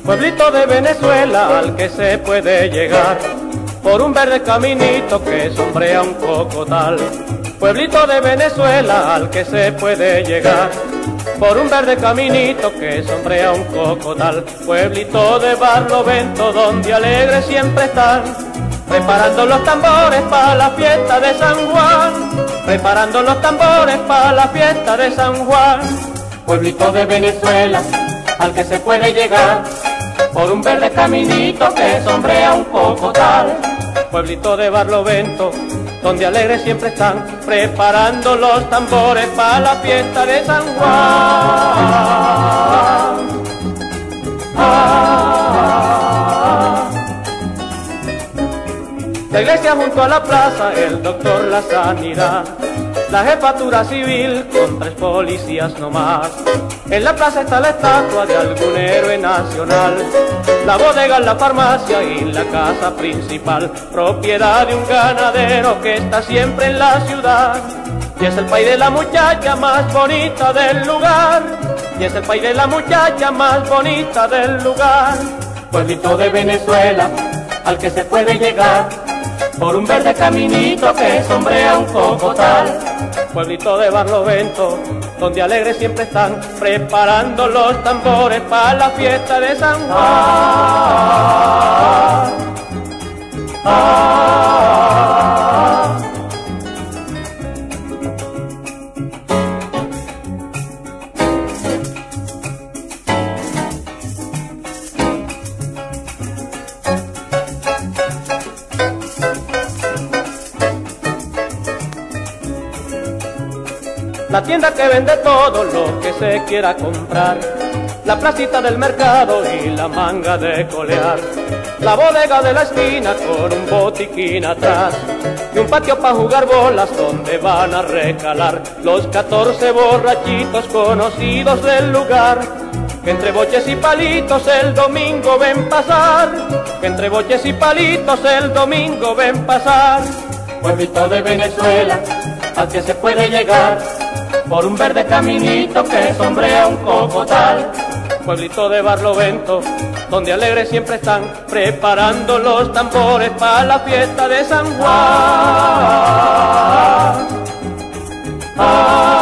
Pueblito de Venezuela al que se puede llegar por un verde caminito que sombrea un cocotal. Pueblito de Venezuela al que se puede llegar por un verde caminito que sombrea un cocotal. Pueblito de Barlovento donde alegres siempre están, preparando los tambores para la fiesta de San Juan, preparando los tambores para la fiesta de San Juan. Pueblito de Venezuela al que se puede llegar por un verde caminito que sombrea un cocotal. Pueblito de Barlovento donde alegres siempre están, preparando los tambores para la fiesta de San Juan. La iglesia junto a la plaza, el doctor La Sanidad, la jefatura civil con 3 policías nomás. En la plaza está la estatua de algún héroe nacional, la bodega, la farmacia y la casa principal, propiedad de un ganadero que está siempre en la ciudad. Y es el país de la muchacha más bonita del lugar, y es el país de la muchacha más bonita del lugar. Pueblito de Venezuela al que se puede llegar por un verde caminito que sombrea un cocotal. Pueblito de Barlovento donde alegres siempre están, preparando los tambores para la fiesta de San Juan. La tienda que vende todo lo que se quiera comprar, la placita del mercado y la manga de colear, la bodega de la esquina con un botiquín atrás y un patio para jugar bolas donde van a recalar los 14 borrachitos conocidos del lugar, que entre boches y palitos el domingo ven pasar, que entre boches y palitos el domingo ven pasar. Pueblito de Venezuela al que se puede llegar por un verde caminito que sombrea un cocotal. Pueblito de Barlovento donde alegres siempre están, preparando los tambores para la fiesta de San Juan.